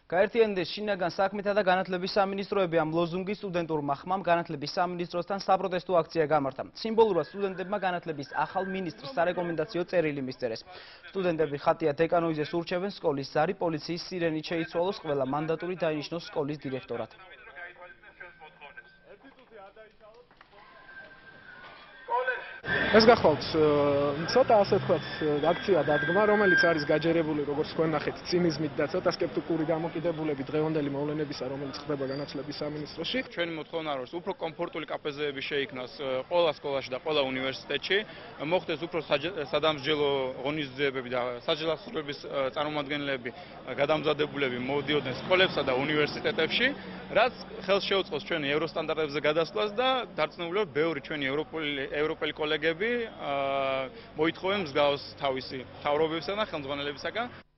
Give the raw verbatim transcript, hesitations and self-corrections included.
გაერთიანდეს შინაგან საქმეთა და განათლების სამინისტროები ამ ლოზუნგის სტუდენტურმა ხმამ განათლების სამინისტროსთან საპროტესტო აქცია გამართა. სიმბოლურად სტუდენტებმა განათლების ახალ მინისტრს სარეკომენდაციო წერილი მისწერეს. სტუდენტები ხატია დეკანოიძეს ურჩევენ სკოლის ზარი, პოლიციის სირენით შეიცვალოს, ყველა მანდატური დაინიშნოს სკოლის დირექტორად. ეს გახლავთ ცოტა ასე ვთქვათ აქცია დადგმა, რომელიც არის გაჯერებული როგორც თქვენ ნახეთ ცინიზმით და ცოტა სკეპტიკური გამოკიდებულებით დღევანდელი მოვლენებისა, რომელიც ხდება განათლების სამინისტროში. ჩვენი მოთხოვნა არის უფრო კომფორტული კაფეზეები შეიქმნას ყველა სკოლაში და ყველა უნივერსიტეტში, მოხდეს უფრო სადამსჯელო ღონისძიებები და საჯელახსოვრების წარმომადგენლები, გადამზადებულები მოვიდოდნენ სკოლებსა და უნივერსიტეტებში, რაც ხელს შეუწყოს ჩვენი ევროსტანდარტებზე გადასვლას და დარწმუნებულად ბევრი ჩვენი ევროპელი კოლეგები მოითხოვენ მსგავს თავისი მთავრობებისა და ხელმძღვანელებისაგან.